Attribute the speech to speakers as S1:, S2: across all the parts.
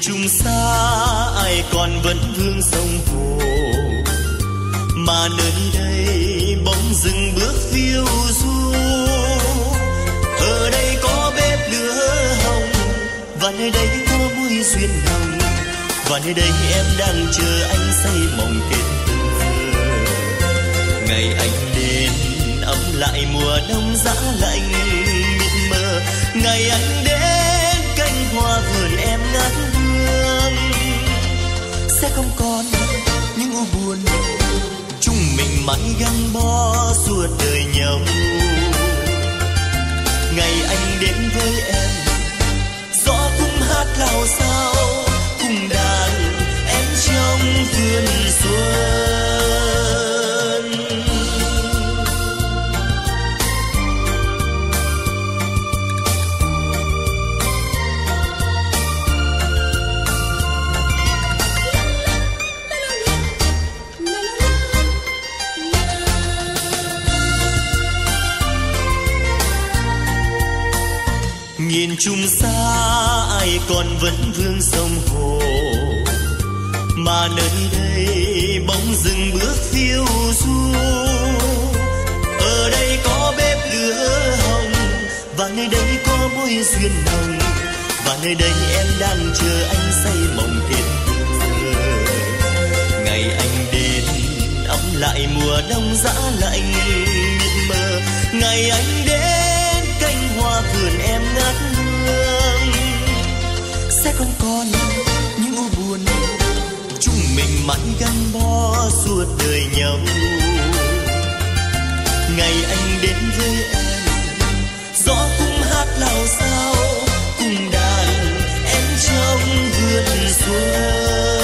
S1: Trung xa ai còn vẫn vương sông Hồ, mà nơi đây bóng rừng bước phiêu du. Ở đây có bếp lửa hồng, và nơi đây có mối duyên hồng, và nơi đây em đang chờ anh say mộng kết thơ. Ngày anh đến ấm lại mùa đông giá lạnh mịt mờ, ngày anh đến cánh hoa vườn em ngát hương. Sẽ không còn những u buồn, chúng mình mãi gắn bó suốt đời nhau. Ngày anh đến với em, gió cũng hát lao sao, cùng đàn em trong vườn xuân. Nhìn Trung xa ai còn vẫn vương sông Hồ, mà nơi đây bóng rừng bước phiêu du. Ở đây có bếp lửa hồng, và nơi đây có mối duyên hồng, và nơi đây em đang chờ anh say mộng kết thơ. Ngày anh đến ấm lại mùa đông giá lạnh mịt mờ, ngày anh đến cánh hoa vườn em ngát hương. Sẽ không còn những u buồn, chúng mình mãi gắn bó suốt đời nhau. Ngày anh đến với em, gió cũng hát lao sao, cùng đàn em trong vườn xuân.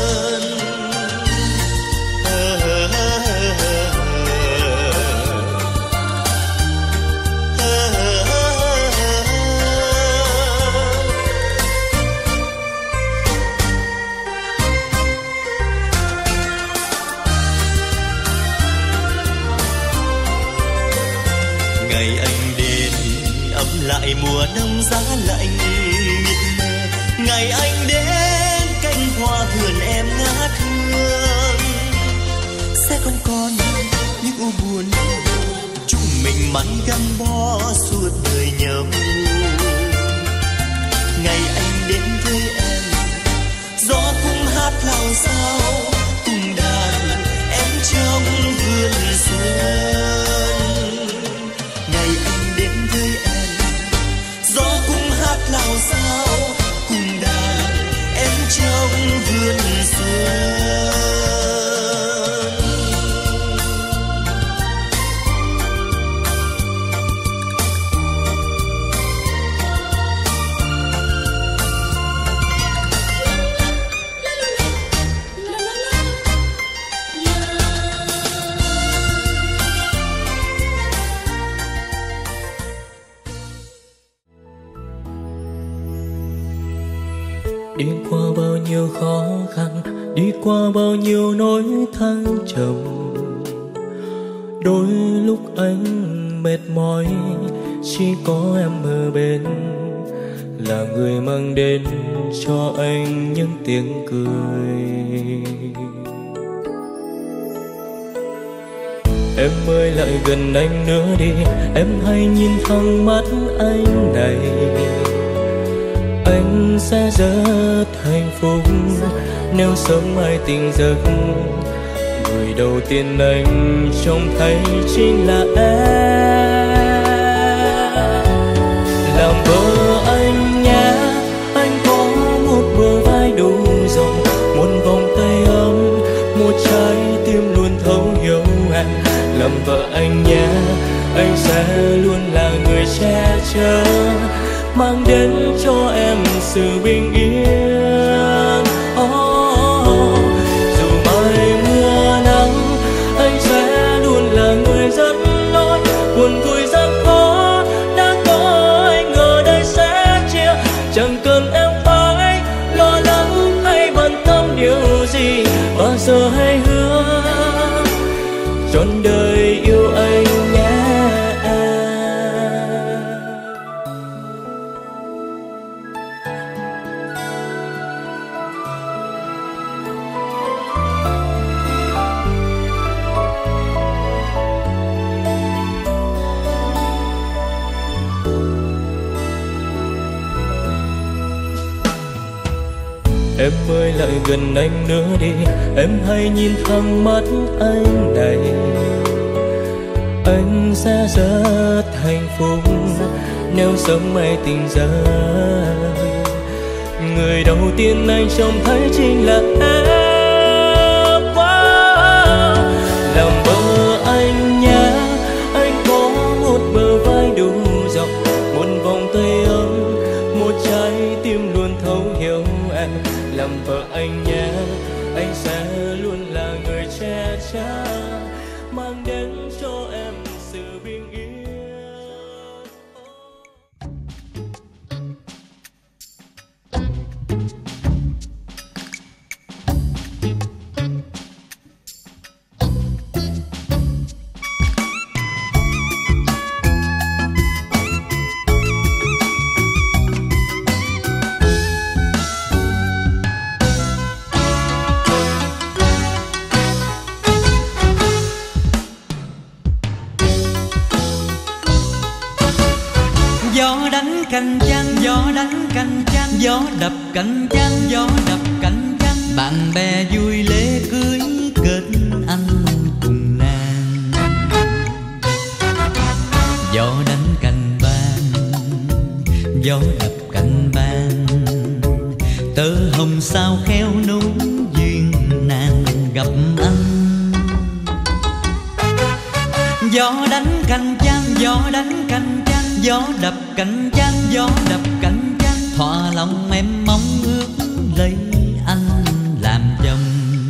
S1: Ngày anh đến ấm lại mùa đông giá lạnh mịt mờ, ngày anh đến cánh hoa vườn em ngát hương. Sẽ không còn những u buồn, chúng mình mãi gắn bó suốt đời nhau. Ngày anh đến với em, gió cũng hát lao sao, cùng đàn em trong vườn xuân. Lao sao cùng đàn em trong vườn xuân.
S2: Đi qua bao nhiêu khó khăn, đi qua bao nhiêu nỗi thăng trầm, đôi lúc anh mệt mỏi, chỉ có em ở bên, là người mang đến cho anh những tiếng cười. Em ơi lại gần anh nữa đi, em hãy nhìn thẳng mắt anh này. Anh sẽ rất hạnh phúc nếu sớm mai tỉnh giấc, người đầu tiên anh trông thấy chính là em. Làm vợ anh nhé, anh có một bờ vai đủ rộng, một vòng tay ấm, một trái tim luôn thấu hiểu em. Làm vợ anh nhé, anh sẽ luôn là người che chở, mang đến cho em sự bình yên. Dù mai mưa nắng, anh sẽ luôn là người dẫn lối, buồn vui gian khó đã có anh ở đây sẽ chia. Chẳng cần em phải lo lắng hay bận tâm điều gì, bao giờ hãy hứa trọn đời yêu anh nhé. Em ơi lại gần anh nữa đi, em hãy nhìn thẳng mắt anh này. Anh sẽ rất hạnh phúc nếu sớm mai tỉnh giấc. Người đầu tiên anh trông thấy chính là em. Làm vợ anh nhé, anh có một bờ vai đủ rộng, một vòng tay ấm, một trái tim luôn thấu hiểu em. Làm vợ anh nhé, anh sẽ luôn là người che chở, mang đến cho em sự bình yên.
S3: Gió đánh cành chanh, gió đánh cành chanh, gió đập cành chanh, gió đập cành chanh. Bạn bè vui lễ cưới kết anh cùng nàng. Gió đánh cành ban, gió đập cành ban. Tơ hồng sao khéo nối duyên nàng gặp anh. Gió đánh cành chanh, gió đánh cành chanh, gió đập cành chanh, gió đập cành chanh. Thỏa lòng em mong ước lấy anh làm chồng.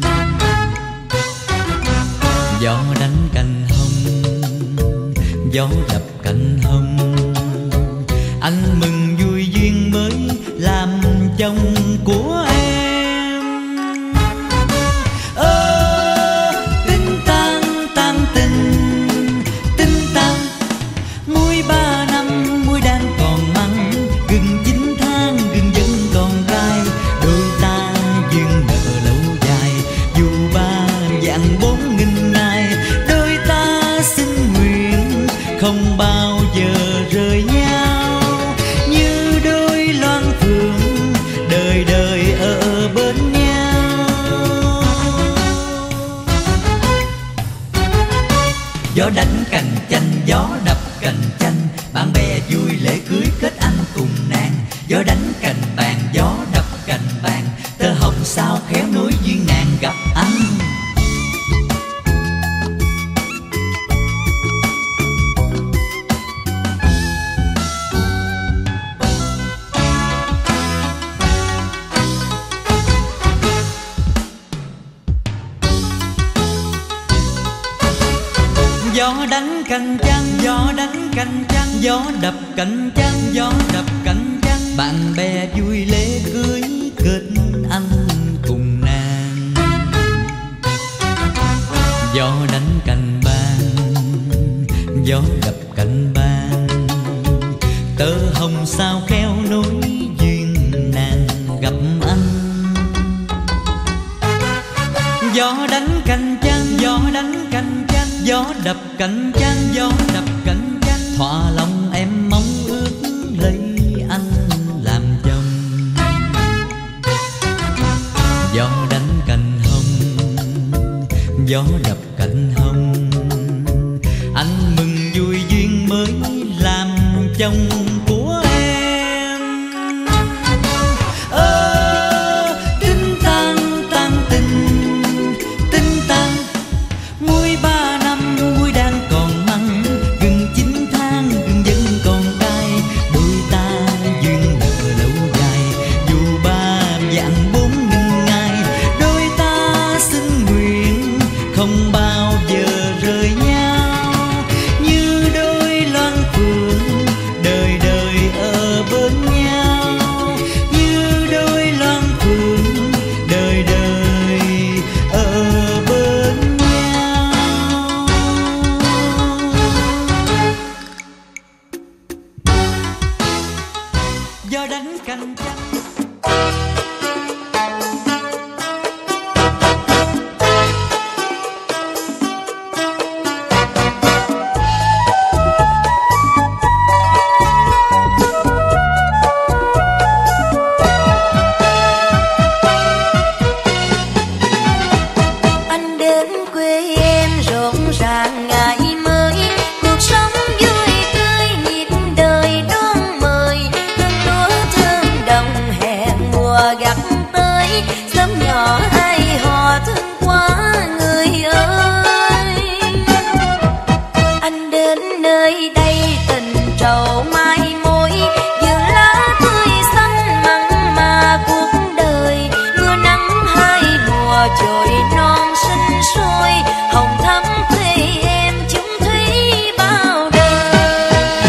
S3: Gió đánh cành hồng, gió đập cành hồng. Anh mừng vui duyên mới làm chồng của em. Tinh tan tan tình, tinh tan muối 3 năm, muối đang còn mặn. Gừng 9 tháng, gừng vẫn còn cay. Đôi ta duyên nợ lâu dài, dù 3 vạn 4.000 ngày. Đôi ta xin nguyện không bao giờ rời nhau, như đôi loan phượng đời đời ở bên nhau. Gió đánh cành chanh, gió đập cành chanh. Bạn bè vui lễ cưới kết anh cùng nàng. Gió đánh cành bàn, gió đập cành bàn. Tơ hồng sao khéo nối duyên nàng gặp anh. Gió đánh cành chanh, gió đánh cành chanh, gió đập cành chanh, gió đập cành chanh. Bạn bè vui lễ cưới kết anh cùng nàng. Gió đánh cành ban, gió đập cành ban. Tơ hồng sao khéo nối duyên nàng gặp anh. Gió đánh cành chanh, gió đánh cành chanh, gió đập cành chanh, gió đập cành chanh. Thỏa lòng em mong ước lấy anh làm chồng. Gió đánh cành hồng, gió đập cành hồng. Anh mừng vui duyên mới làm chồng của em. Tinh tan tan tình, tinh tan muối 3 năm, muối đang còn mặn. Gừng 9 tháng, gừng vẫn còn cay. Đôi ta duyên nợ lâu dài, dù 3 vạn 4.000 ngày. Đôi ta xin nguyện không bao giờ rời nhau, như đôi loan phượng đời đời ở bên nhau, như đôi loan phượng đời đời ở bên nhau. Gió đánh cành chanh.
S4: đến nơi đây tình trầu mai mối, vườn lá tươi xanh mặn mà cuộc đời. Mưa nắng hai mùa chồi non sinh sôi, hồng thắm quê em chung thủy bao đời.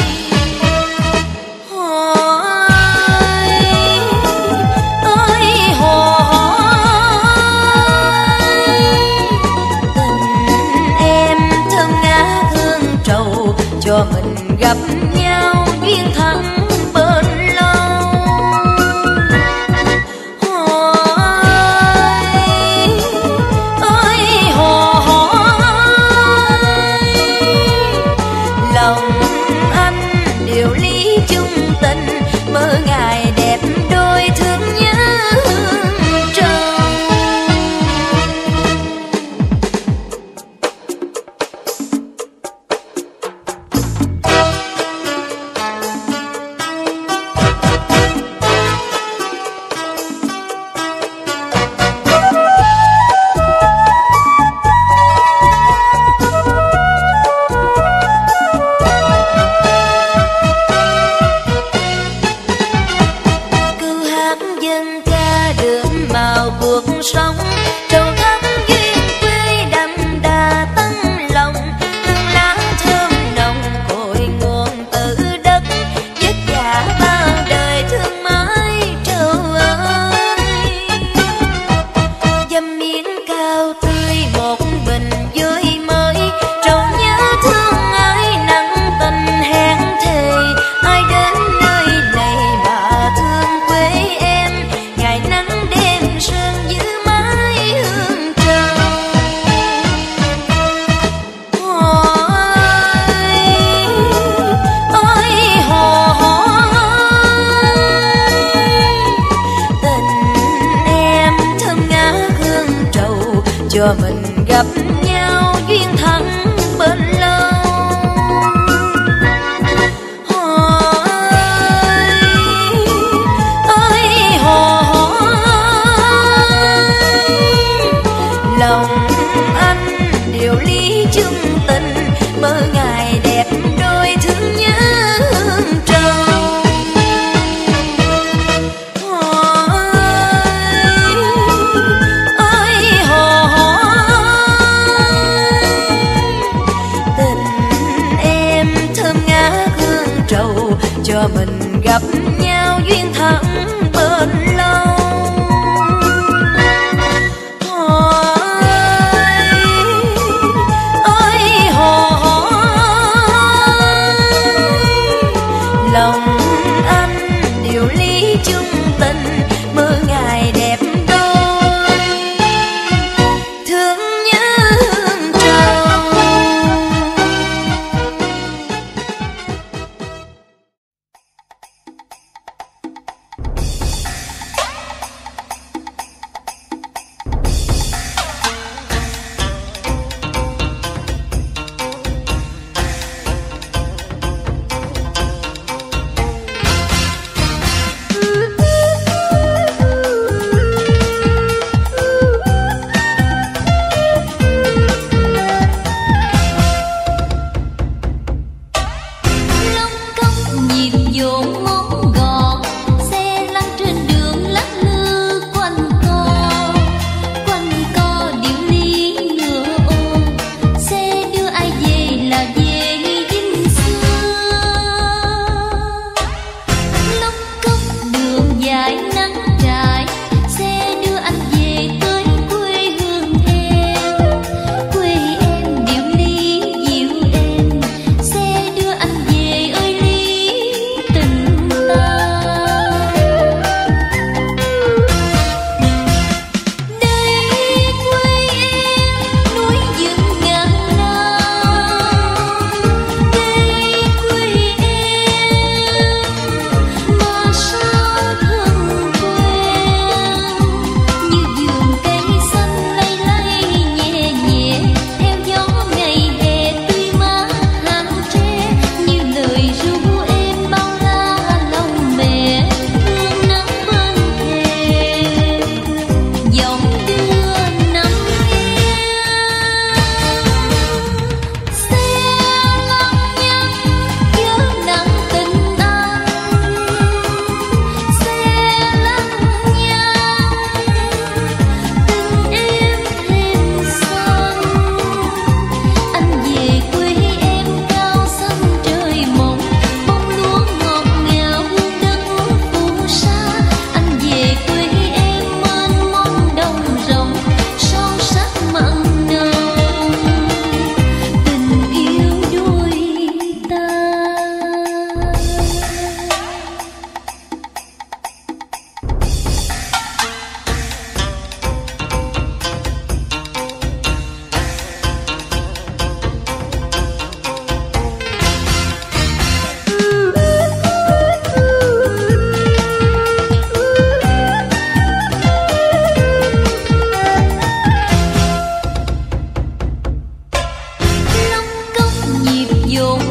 S4: Ôi hồ tình em thơm ngát hương trầu, cho mình gặp nhau duyên thẳng bên lâu. Ôi hồ lòng anh điều lý chung tình, mơ ngày đẹp đôi thương nhớ hương trầu. Câu hát dân ca đượm màu cuộc sống, trầu thắm duyên quê đậm đà tân lòng. Hương lá thơm nồng cội nguồn từ đất, vất vả bao đời thương mãi trầu ơi. Dăm miếng cao tươi một bình vui mới, trầu nhớ thương ai nặng tình hẹn thề. Ai đến nơi này mà thương quê em, ngày nắng đêm sương giữ mãi hương trầu. Ôi hồ tình em thơm ngát hương trầu, cho mình gặp nhau duyên thẳng bên lâu. Ôi hồ lòng anh điều lý chung tình, mơ ngày đẹp đôi thương nhớ hương trầu. Ôi hồ tình em thơm ngát hương trầu, cho mình gặp nhau duyên thẳng bên lâu. Ôi hồ lòng anh điều lý chung tình, mơ ngày đẹp đôi thương nhớ hương trầu.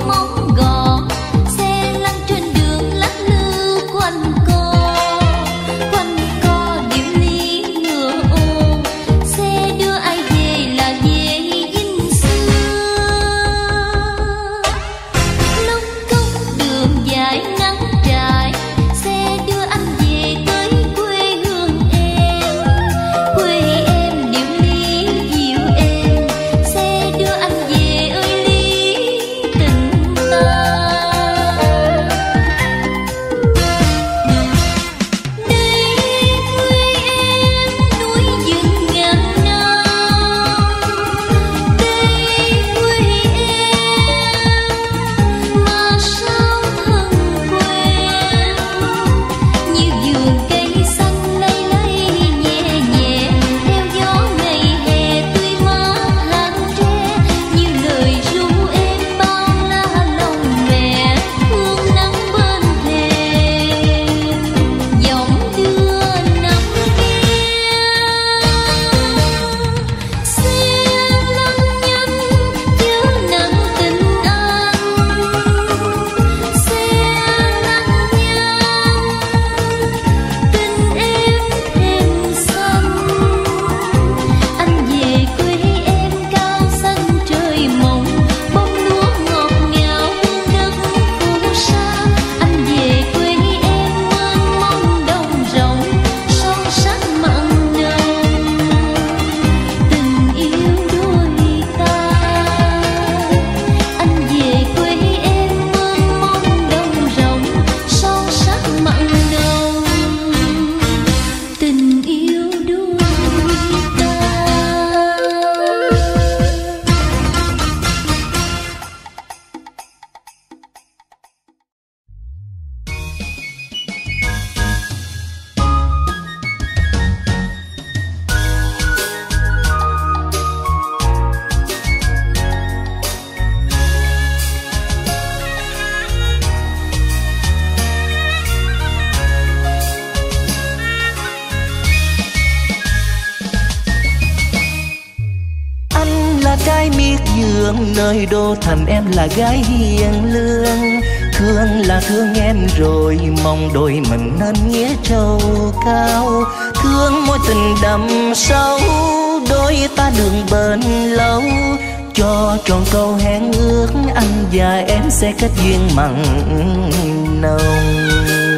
S5: trai miệt vườn nơi đô thành, em là gái hiền lương. Thương là thương em rồi, mong đôi mình nên nghĩa trầu cao. Thương mối tình đậm sâu, đôi ta đường bền lâu. Cho tròn câu hẹn ước, anh và em sẽ kết duyên mặn nồng.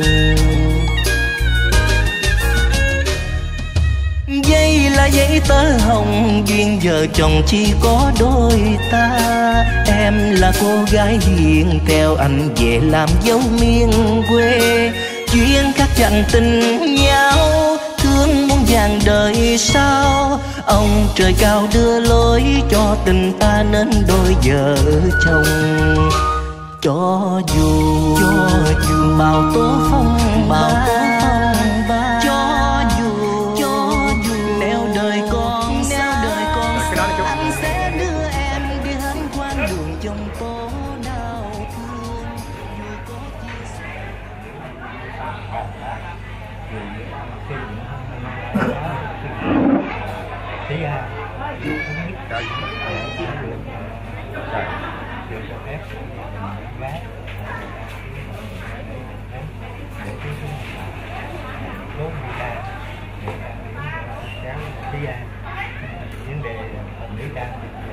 S5: Dây là giấy tơ hồng, duyên vợ chồng chỉ có đôi ta. Em là cô gái hiền, theo anh về làm dấu miền quê. Duyên khắc chạnh tình nhau, thương muôn vàng đời sau. Ông trời cao đưa lối cho tình ta nên đôi vợ chồng. Cho dù bao tố phong ba, anh sẽ đưa em đi hết quãng đường trong tố đau thương. Dù có chia sẻ
S6: vấn đề nữ trang để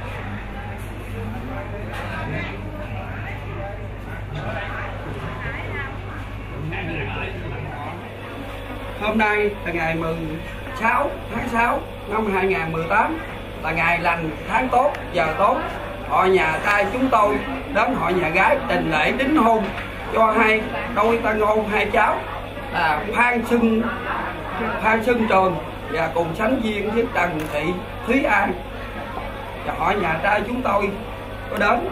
S7: hôm nay là ngày 16 tháng 6 năm 2018, là ngày lành tháng tốt giờ tốt. Họ nhà trai chúng tôi đến họ nhà gái trình lễ đính hôn cho hai đôi tân hôn hai cháu là Phan Xuân Trường và cùng sánh duyên với Trần Thị Thúy An. Và họ nhà trai chúng tôi có đến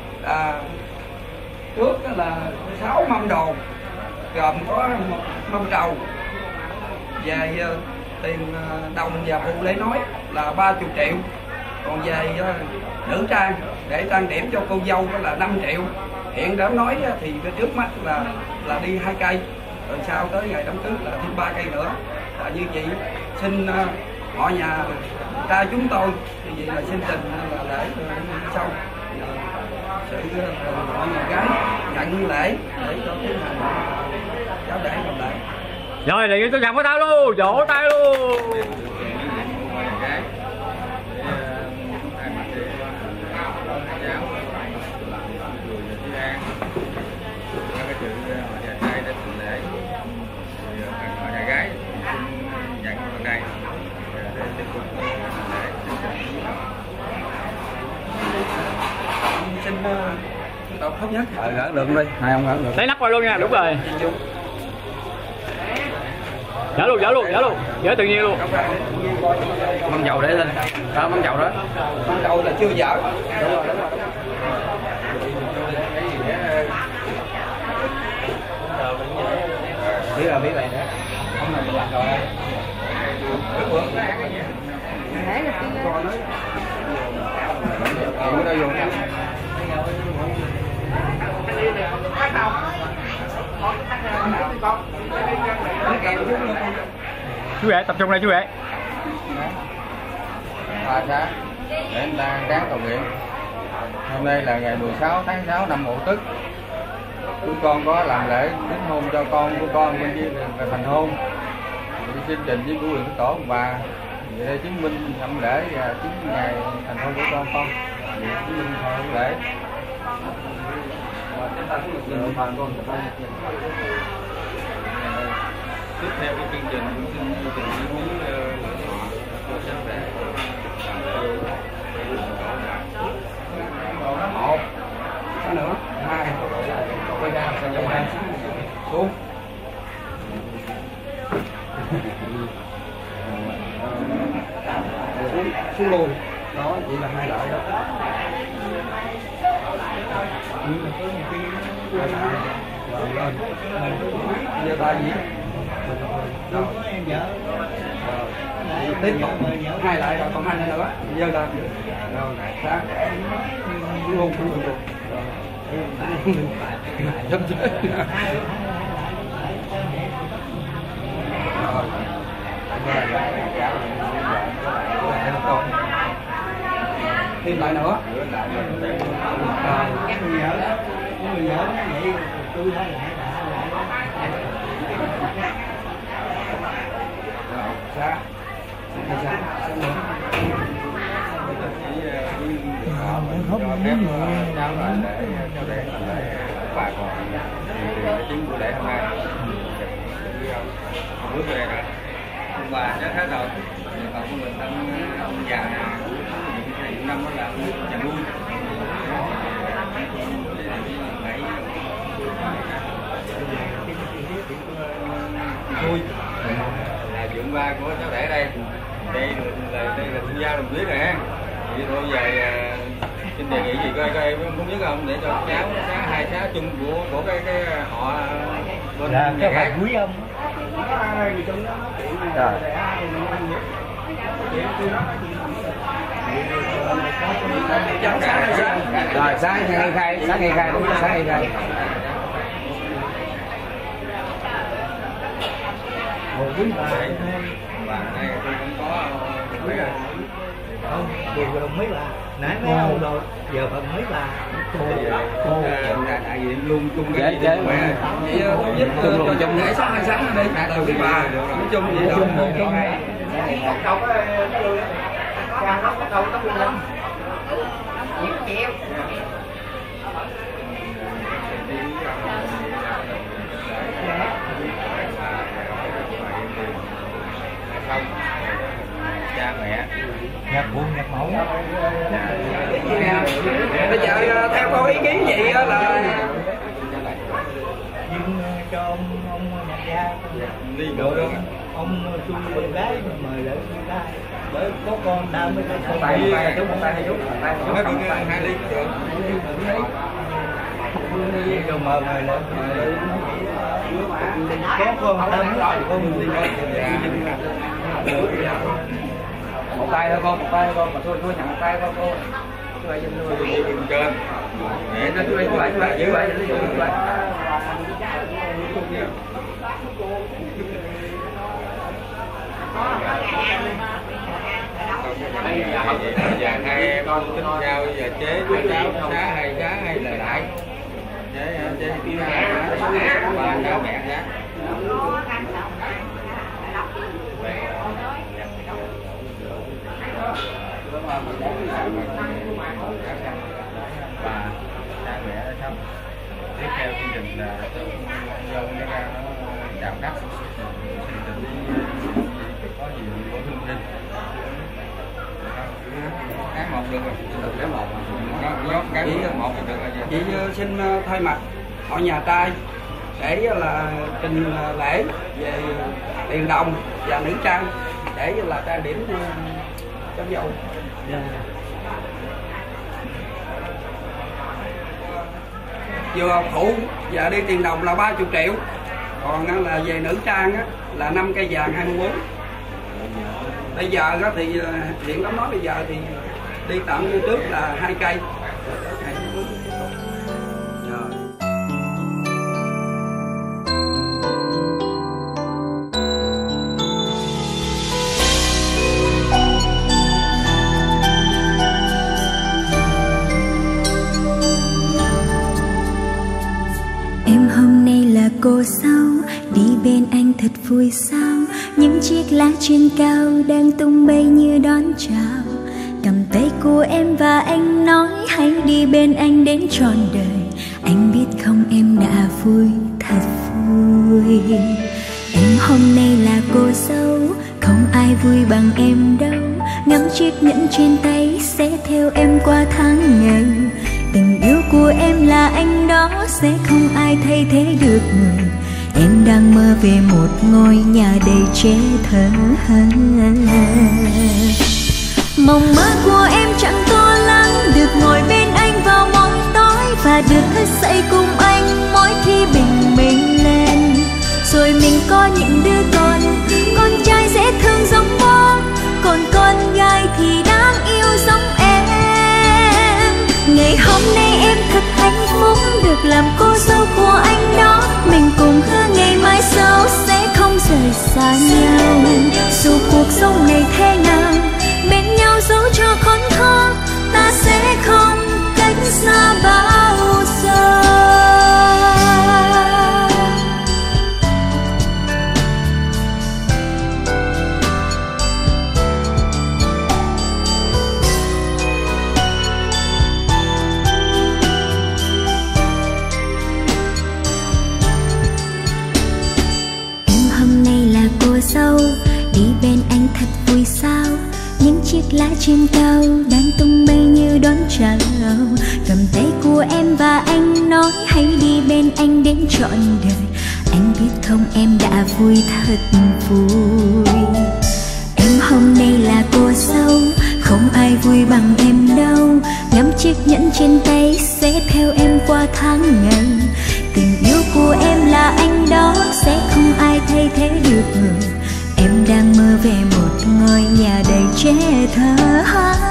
S7: trước là 6 mâm đồ, gồm có một mâm trầu về tiền đồng và phụ lễ nói là 30 triệu. Còn về nữ trang để trang điểm cho cô dâu đó là 5 triệu. Hiện đã nói thì trước mắt là đi 2 cây, rồi sau tới ngày đám cưới là thêm 3 cây nữa. Và như vậy xin họ nhà trai chúng tôi như vậy là xin trình là lễ sau sự họ nhà gái nhận lễ để cho tiến hành cháu rể làm lễ.
S2: Rồi thì tôi chào với tao luôn, vỗ tay luôn.
S7: Xin tốt nhất. Gỡ được đi. Hai ông gỡ được.
S2: Lấy nắp vào luôn nha, đúng rồi. Dở luôn, dở tự nhiên luôn.
S7: Mâm dầu để lên. Đó, mâm dầu đó. Mâm dầu là chưa dở. Đúng rồi. Biết rồi nè. Không là mình làm rồi đây. Nãy là kia. Ở đây dùng.
S2: Chú rể tập trung đây chú rể.
S8: Xã để anh ta cán cầu nguyện. Hôm nay là ngày 16 tháng 6 năm Mậu Tuất. Chúng con có làm lễ đính hôn cho con của con bên kia là thành hôn. Xin trình với của quyền của tổ ông bà để chứng minh nhậm lễ và chứng ngày thành hôn của con. Chứng minh hôn lễ. Tiếp theo cái chương trình cũng xin trình với cho sáng rể.
S7: Một, cái nữa, hai, quay ra trong hai, xuống. Xuống luôn, đó chỉ là hai loại đó. Rồi lên, giờ ta gì? Rồi. Tiếp tục hai lại rồi còn hai nữa dơ lên rồi sáng luôn giúp chứ thêm lại nữa sao
S8: chính của lễ hôm nay bước về rồi ông bà chắc hết rồi còn của mình ông già những năm đó là nhà nuôi vui là dưỡng ba của cháu rể đây đây là thương gia đồng tuyết rồi ha. Vậy thôi về xin đề nghị gì coi em cũng biết không để cho cháu xá hai xá chung của cái họ bên
S6: là
S8: nhà gái
S6: quý ông
S8: rồi.
S7: Rồi sáng ngày khai đúng sáng ngày khai
S6: một quý bà
S8: này tôi cũng có mấy rồi
S6: không vừa mấy bà nãy mấy ông rồi giờ phần mấy bà cô
S8: đại diện luôn chung
S7: cái gì vậy giúp cho chồng rể sáng hai sáng đi từ cái bà nói chung vậy đó
S8: cha mẹ
S6: nhạc buôn nhạc mẫu
S7: bây giờ theo có ý kiến gì đó là
S6: nhưng cho ông nhạc gia
S8: đi bộ đâu
S6: ông chui con gái mời lại con gái bởi có con đau mới có con
S7: tay hai chút hai ly
S6: rồi mời lại có con đau mới con đi
S7: một tay thôi con mà thôi nhận một tay thôi cô
S8: trên để nó lấy lại giữ lại Giờ hai em tính giao giờ chế với cháu xá hay là lại chế ba cháu mẹ giá. Và cha mẹ đã xong. Tiếp theo chương trình là dân nó ra nó chào cắt có gì bổ sung thêm. Cái một được rồi, cái một nó cái một được rồi.
S7: Chị xin thay mặt họ nhà trai để là trình lễ về tiền đồng và nữ trang để là trang điểm cháu dâu. Vừa phụ và đi tiền đồng là 30 triệu, còn là về nữ trang là 5 cây vàng 24. Bây giờ thì hiện lắm nói bây giờ thì đi tặng như trước là 2 cây.
S9: Em hôm nay là cô dâu, đi bên anh thật vui sao. Những chiếc lá trên cao đang tung bay như đón chào. Cầm tay của em và anh nói hãy đi bên anh đến trọn đời. Anh biết không em đã vui, thật vui. Em hôm nay là cô dâu, không ai vui bằng em đâu. Ngắm chiếc nhẫn trên tay sẽ theo em qua tháng ngày. Tình yêu của em là anh đó, sẽ không ai thay thế được người. Em đang mơ về một ngôi nhà đầy trẻ thơ. Mộng mơ của em chẳng to lắm, được ngồi bên anh vào mỗi tối và được thức dậy cùng anh mỗi khi bình minh lên. Rồi mình có những đứa con trai dễ thương giống bố, còn con gái thì đáng yêu giống em. Ngày hôm nay em thật hạnh phúc được làm cô dâu của anh đó. Mình cùng hứa ngày mai sau sẽ không rời xa nhau. Dù cuộc sống này thế nào, bên nhau dẫu cho khốn khó, ta sẽ không cách xa bao giờ. Dâu đi bên anh thật vui sao. Những chiếc lá trên cao đang tung bay như đón chào. Cầm tay của em và anh nói hãy đi bên anh đến trọn đời. Anh biết không em đã vui thật vui. Em hôm nay là cô dâu, không ai vui bằng em đâu. Ngắm chiếc nhẫn trên tay sẽ theo em qua tháng ngày. Tình yêu của em là anh đó, sẽ không ai thay thế được người. Em đang mơ về một ngôi nhà đầy trẻ thơ.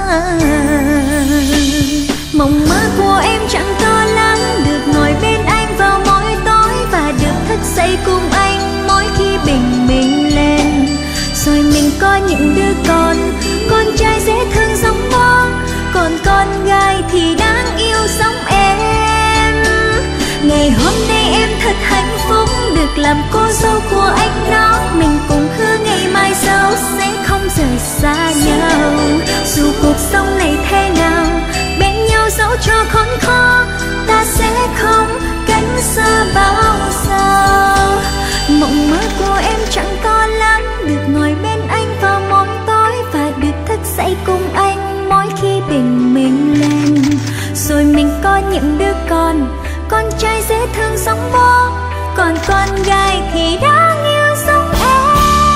S9: Mộng mơ của em chẳng to lắm, được ngồi bên anh vào mỗi tối và được thức dậy cùng anh mỗi khi bình minh lên. Rồi mình có những đứa con trai dễ thương giống bố, còn con gái thì đáng yêu giống em. Ngày hôm nay em thật hạnh phúc được làm cô dâu của anh đó. Mình cùng hứa ngày mai sau sẽ không rời xa nhau. Dù cuộc sống này thế nào, bên nhau dẫu cho khốn khó, ta sẽ không cách xa bao giờ. Mộng mơ của em chẳng to lắm, được ngồi bên anh vào mỗi tối và được thức dậy cùng anh mỗi khi bình minh lên. Rồi mình có những đứa con trai dễ thương giống bố, còn con gái thì đáng yêu giống em.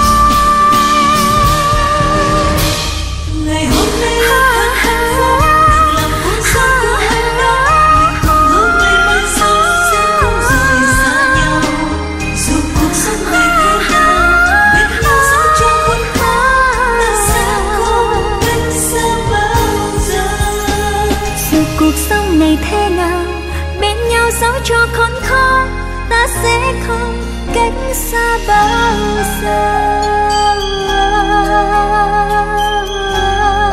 S9: Ngày hôm nay thật hạnh phúc làm cô dâu của anh đó. Cùng hứa ngày mai sau sẽ không rời xa nhau. Dù cuộc sống này thế nào, bên nhau dẫu cho khốn khó, ta sẽ không cách xa bao giờ. Dù cuộc sống này thế nào, bên nhau dẫu cho khốn khó, ta sẽ không cách xa bao giờ.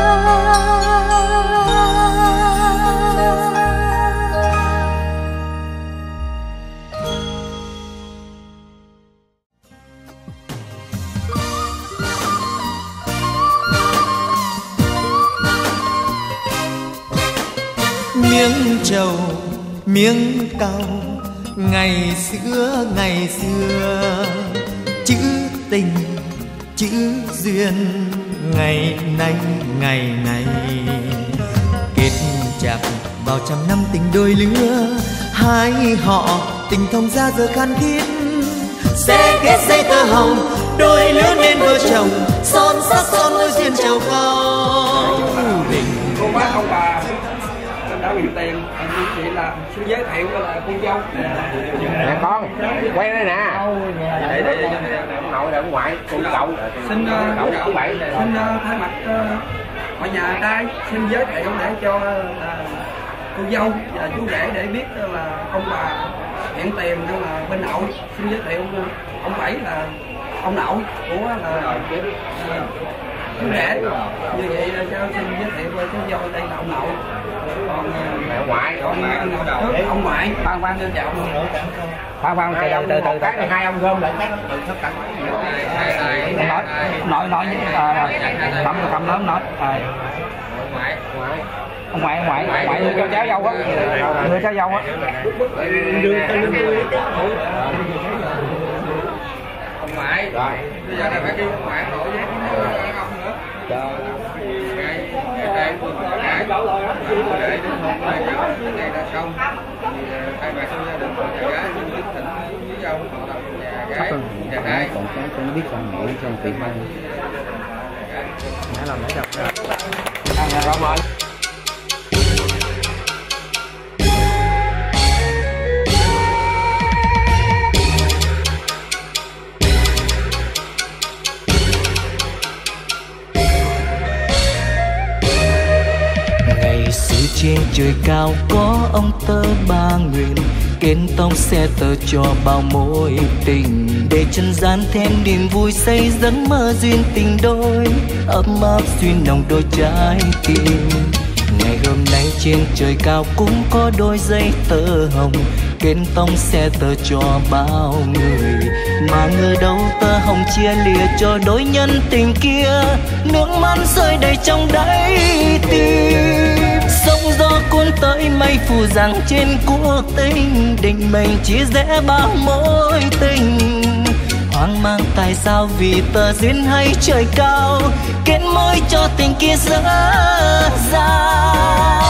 S3: trầu miếng cau ngày xưa chữ tình chữ duyên ngày nay kết chặt bao trăm năm tình đôi lứa, hai họ tình thông ra giờ khan thiết sẽ kết dây tơ hồng đôi lứa nên vợ chồng son sắc son môi duyên trầu cao.
S7: Cô bác ông bà đã bị tiền chị là xin giới thiệu là con dâu
S10: nè con quay đây nè để ông nội là ông ngoại con cậu
S7: xin
S10: ông bảy
S7: xin thay mặt mọi nhà trai xin giới thiệu để cho cô dâu và chú rể để biết là ông bà hẹn tiền là bên nội. Xin giới thiệu ông Bảy là ông nội của là chú rể, như vậy cho xin giới thiệu cô dâu đây là ông nội, còn ông ngoại khoan lên chào khoan từ cái hai ông gom lại cái nội cầm lớn nói ông ngoại đưa cho cháu dâu á, đưa cháu dâu á, ông ngoại rồi bây giờ là phải kêu ông ngoại nội với ông nữa. Đây là xong thay mặt gia đình nhà gái xin kính thỉnh với dâu họ làm nhà gái nhà gái
S10: còn con biết con nội trong tiệm ăn nãy làm nãy đâu rồi mời.
S3: Trên trời cao có ông tơ ba nguyện, kết tông xe tơ cho bao mối tình, để chân gian thêm niềm vui xây giấc mơ duyên tình đôi, ấm áp duyên nồng đôi trái tim. Ngày hôm nay trên trời cao cũng có đôi dây tơ hồng, kết tông xe tơ cho bao người, mà ngờ đâu tơ hồng chia lìa cho đôi nhân tình kia, nước mắt rơi đầy trong đáy tim. Sóng gió cuốn tới mây phù rằng trên cuộc tình, định mình chia rẽ bao mối tình. Hoang mang tại sao vì tờ duyên hay trời cao, kết mối cho tình kia dở dang.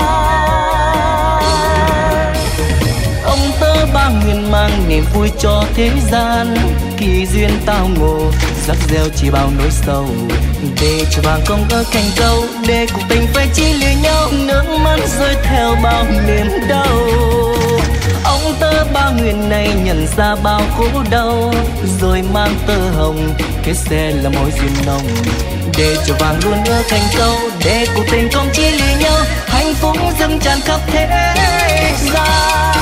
S3: Ông tơ ba nguyện mang niềm vui cho thế gian, kỳ duyên tao ngộ rắc reo chỉ bao nỗi sầu, để cho vàng không ở cành câu, để cuộc tình phải chia lìa nhau, nước mắt rơi theo bao niềm đau. Ông tơ ba nguyện này nhận ra bao khổ đau, rồi mang tơ hồng kết xe là mối duyên nồng, để cho vàng luôn ở cành câu, để cuộc tình không chia lìa nhau, hạnh phúc dâng tràn khắp thế gian.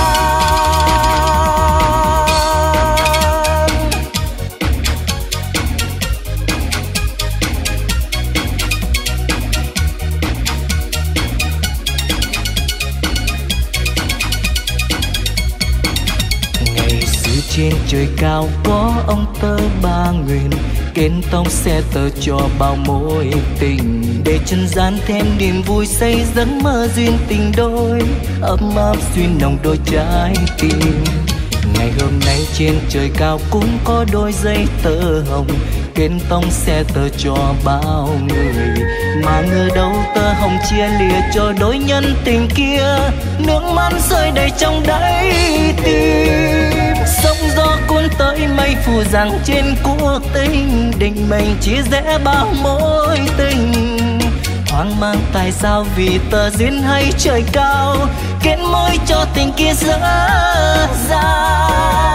S3: Trên trời cao có ông tơ ba nguyện, kết tông xe tơ cho bao mối tình, để chân gian thêm niềm vui xây giấc mơ duyên tình đôi, ấm áp duyên nồng đôi trái tim. Ngày hôm nay trên trời cao cũng có đôi dây tơ hồng, kết tông xe tơ cho bao người, mà ngờ đâu tơ hồng chia lìa cho đôi nhân tình kia, nước mắt rơi đầy trong đáy tim. Sóng gió cuốn tới mây phù rằng trên cuộc tình, định mình chia rẽ bao mối tình. Hoang mang tại sao vì tờ duyên hay trời cao, kết mối cho tình kia dở dang.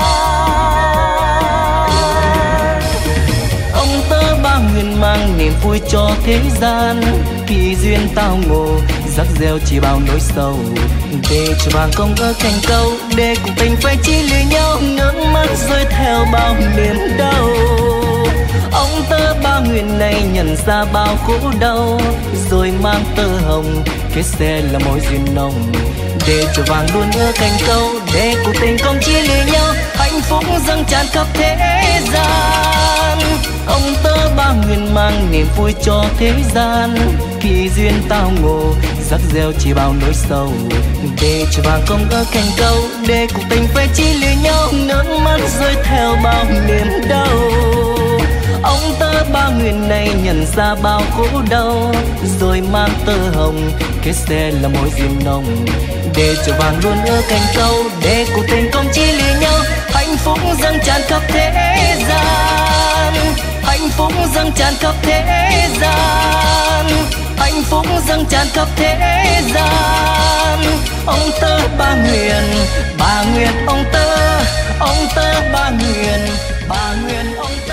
S3: Ông tơ ba nguyện mang niềm vui cho thế gian, kỳ duyên tao ngộ rắc reo chỉ bao nỗi sầu, để cho vàng không ở cành câu, để cuộc tình phải chia lìa nhau, nước mắt rơi theo bao niềm đau. Ông tơ ba nguyện này nhận ra bao khổ đau, rồi mang tơ hồng kết xe là mối duyên nồng, để cho vàng luôn ở cành câu, để cuộc tình không chia lìa nhau, hạnh
S5: hạnh phúc dâng tràn khắp thế gian. Ông tơ ba nguyên mang niềm vui cho thế gian. Khi duyên tao ngộ rắc rêu chỉ bao nỗi sầu, để cho vàng không ở cành câu, để cuộc tình phải chỉ lìa nhau, nước mắt rơi theo bao niềm đau. Ông tơ ba nguyên này nhận ra bao khổ đau, rồi mang tơ hồng kết sẽ là mối duyên nồng, để cho vàng luôn ở cành câu, để cuộc tình không chỉ lìa nhau. Hạnh phúc dâng tràn khắp thế gian, hạnh phúc dâng tràn khắp thế gian, hạnh phúc dâng tràn khắp thế gian. Ông tơ ba nguyện ông tơ ba nguyện ông tơ.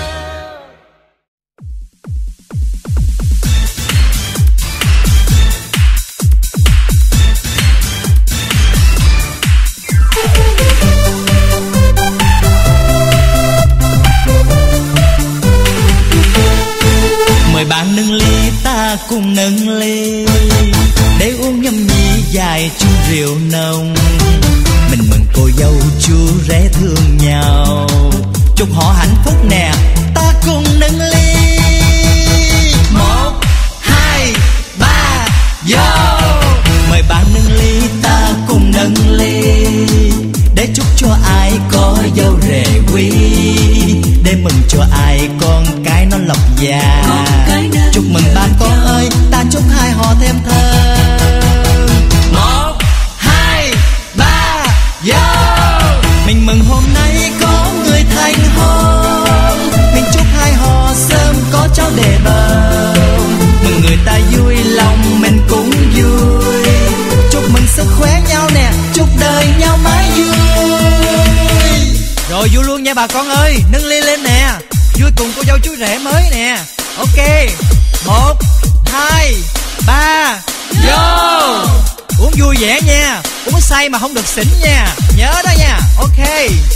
S3: Mời bạn nâng ly ta cùng nâng ly, để uống nhâm nhi dài chung rượu nồng. Mình mừng cô dâu chú rể thương nhau, chúc họ hạnh phúc nè, ta cùng nâng ly. 1, 2, 3, vô. Mời bạn nâng ly ta cùng nâng ly, để chúc cho ai có dâu rể quý, để mừng cho ai con cái nó lộc già. Chúc mừng ba con ơi, ta chúc hai họ thêm thơm. 1, 2, 3, vô. Mình mừng hôm nay có người thành hôn, mình chúc hai họ sớm có cháu để bầu. Mừng người ta vui lòng mình cũng vui, chúc mừng sức khỏe nhau nè, chúc đời nhau mãi vui. Rồi vui luôn nha bà con ơi, nâng ly lên nè, vui cùng cô dâu chú rể mới nè. Ok, 1, 2, 3, vô. Uống vui vẻ nha, uống say mà không được xỉn nha, nhớ đó nha. Ok.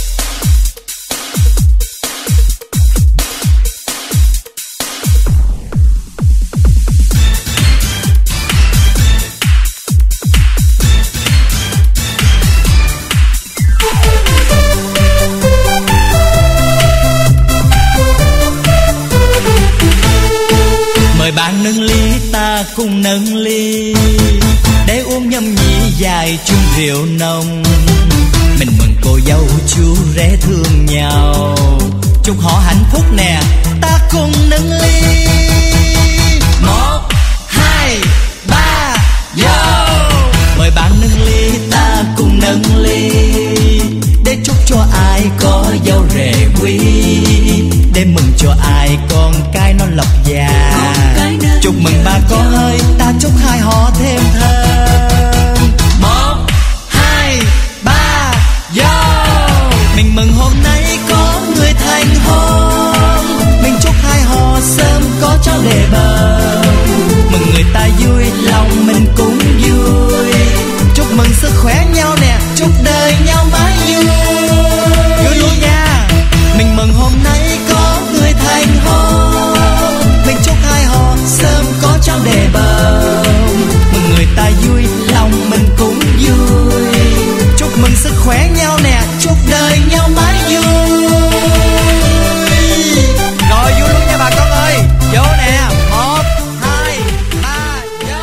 S3: Mời bạn nâng ly ta cùng nâng ly, để uống nhâm nhi dài chung rượu nồng. Mình mừng cô dâu chú rể thương nhau, chúc họ hạnh phúc nè, ta cùng nâng ly. 1, 2, 3, vô. Mời bạn nâng ly ta cùng nâng ly, để chúc cho ai có dâu rể quý, để mừng cho ai con cái nó lộc già. Chúc mừng ba con ơi, ta chúc hai họ thêm thơm. 1, 2, 3, vô. Mình mừng hôm nay có người thành hôn, mình chúc hai họ sớm có cháu để bầu. Mừng người ta vui lòng mình cũng vui, chúc mừng sức khỏe nhau nè, chúc đời nhau mãi vui. Vui luôn nha. Mình mừng hôm nay có người thành hôn, mình chúc hai họ sớm có cháu để bầu. Mừng người ta vui lòng mình cũng vui, chúc mừng sức khỏe nhau nè, chúc đời nhau mãi vui. Rồi vui luôn nha bà con ơi, vô nè. 1, 2, 3, vô.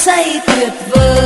S11: say tuyệt vời.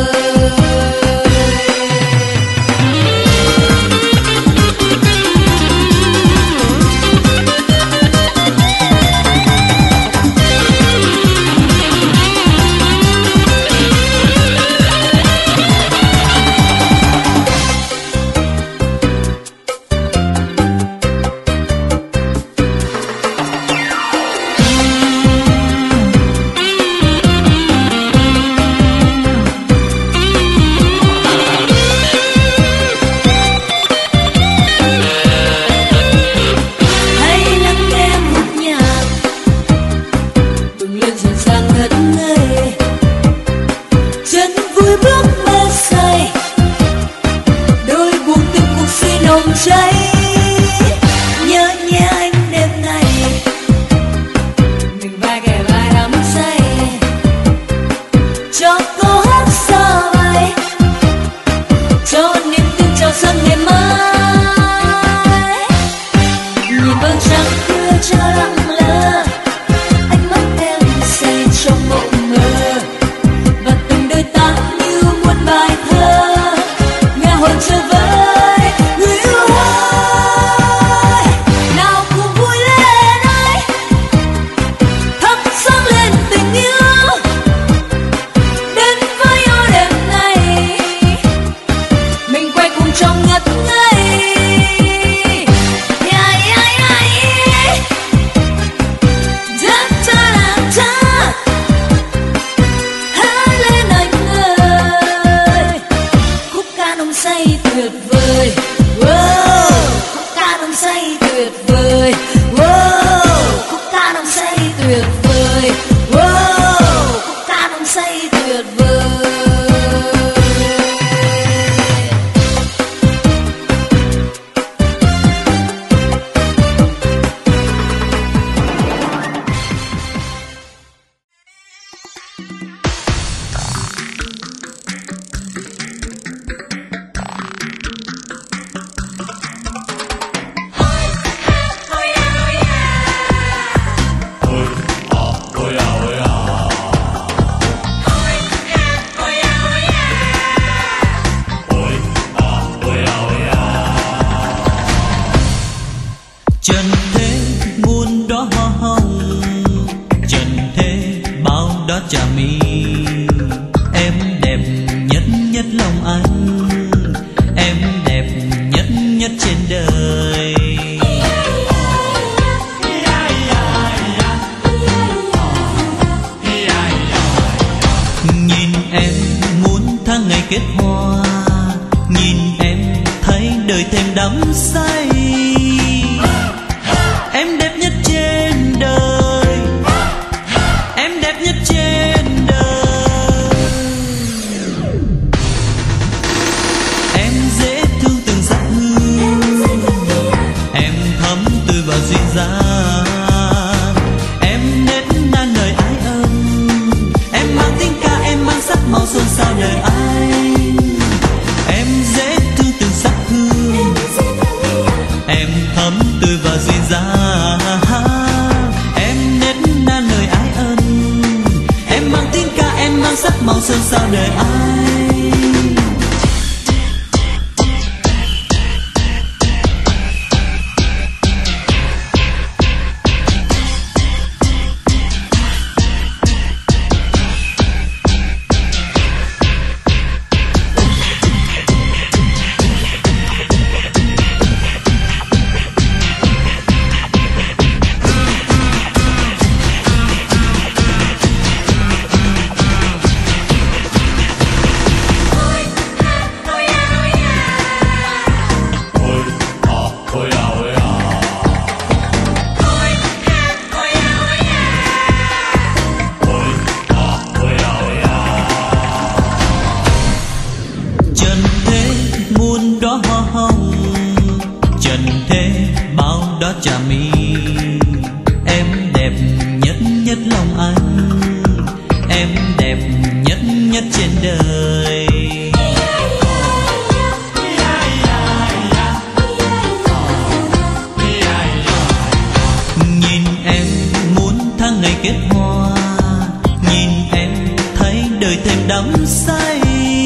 S1: đời thêm đắm
S3: đắm say.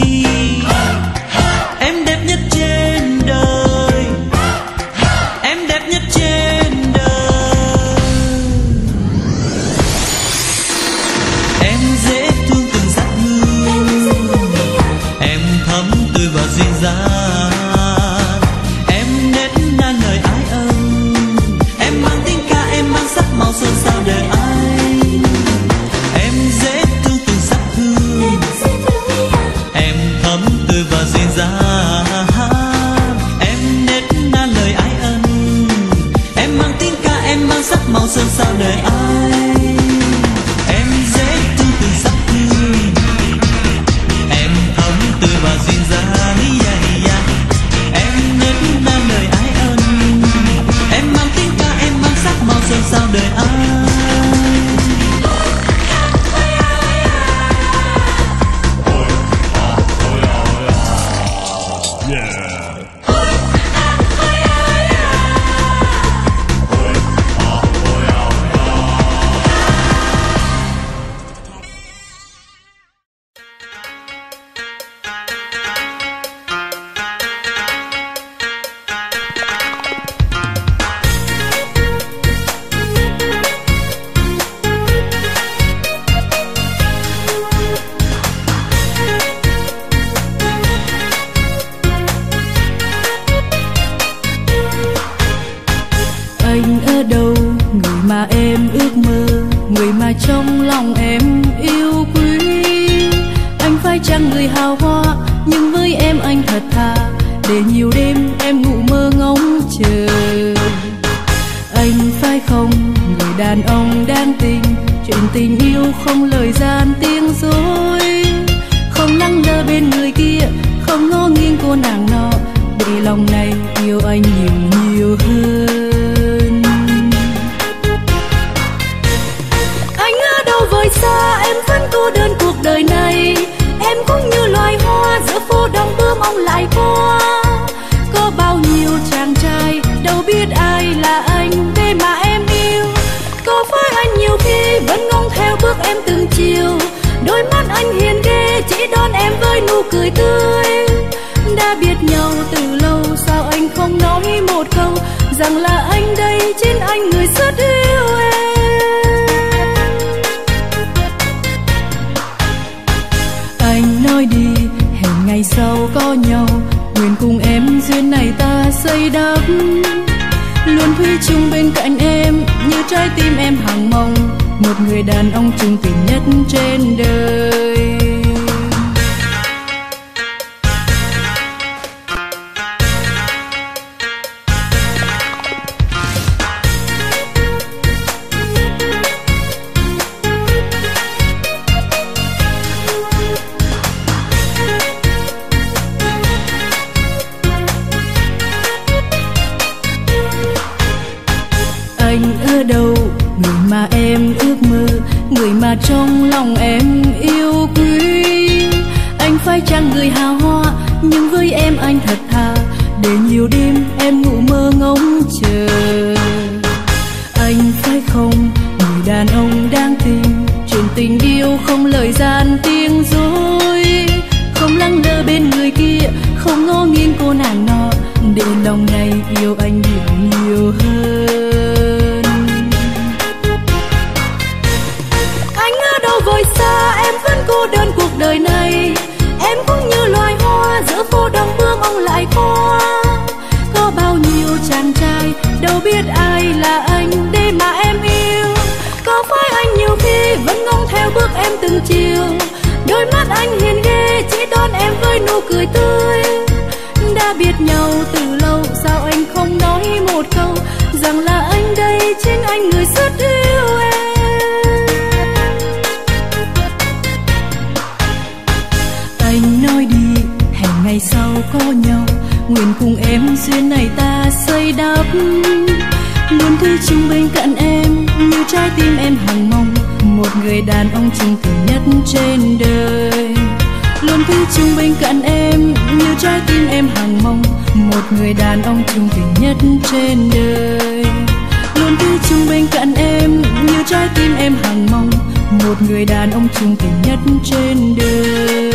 S3: Em đẹp nhất trên đời, em đẹp nhất trên đời. Em dễ thương từng sắc hương, em thấm tươi và duyên dáng. Em nết na lời ái ân, em mang tiếng ca, em mang sắc màu sơn sao đời anh. Em dễ thương từng sắc hương, em thấm tươi và duyên dáng. Em nết na lời ái ân, em mang tiếng ca, em mang sắc màu sơn sao đời anh. Em dễ thương từng sắc hương, em thấm tươi và duyên dáng. Em nết na lời ái ân, em mang tiếng ca, em mang sắc màu sơn sao đời anh.
S11: Anh ở đâu, người mà em ước mơ, người mà trong lòng em yêu quý. Anh phải chăng người hào hoa, nhưng với em anh thật thà, để nhiều đêm em ngủ mơ ngóng chờ. Anh phải không, người đàn ông đáng tình, chuyện tình yêu không lời gian tiếng dối. Không lắng lơ bên người kia, không ngó nghiêng cô nàng nọ, để lòng này yêu anh nhiều nhiều hơn. Anh ở đâu vời xa, em vẫn cô đơn cuộc đời này. Em cũng như loài hoa giữa phố đông bướm ông lại qua. Có bao nhiêu chàng trai đâu biết ai là anh để mà em yêu. Có phải anh nhiều khi vẫn ngóng theo bước em từng chiều. Đôi mắt anh hiền ghê chỉ đón em với nụ cười tươi. Đã biết nhau từ lâu sao anh không nói một câu rằng là anh đây chính anh người rất yêu em. Anh nói đi hẹn ngày sau có nhau, nguyện cùng em duyên này ta xây đắp. Luôn thủy chung bên cạnh em như trái tim em hằng mong, một người đàn ông chung tình nhất trên đời. Anh ở đâu, người mà em ước mơ, người mà trong lòng em yêu quý. Anh phải chăng người hào hoa, nhưng với em anh thật thà, để nhiều đêm em ngủ mơ ngóng chờ. Anh phải không, người đàn ông đáng tin, chuyện tình yêu không lời gian tiếng dối. Không lắng lơ bên người kia, không ngó nghiêng cô nàng nọ, để lòng này yêu anh nhiều nhiều hơn. Anh ở đâu vời xa, em vẫn cô đơn cuộc đời này. Em cũng như loài hoa giữa phố đông bướm ông lại qua. Có bao nhiêu chàng trai đâu biết ai là anh để mà em yêu. Có phải anh nhiều khi vẫn ngóng theo bước em từng chiều. Đôi mắt anh hiền ghê chỉ đón em với nụ cười tươi. Đã biết nhau từ lâu sao anh không nói một câu rằng là anh đây chính anh người rất yêu em. Anh nói đi hẹn ngày sau có nhau, nguyện cùng em duyên này ta xây đắp. Luôn thủy chung bên cạnh em như trái tim em hằng mong, một người đàn ông chung tình nhất trên đời. Luôn thủy chung bên cạnh em như trái tim em hằng mong, một người đàn ông chung tình nhất trên đời. Luôn thủy chung bên cạnh em như trái tim em hằng mong, một người đàn ông trung tình nhất trên đời.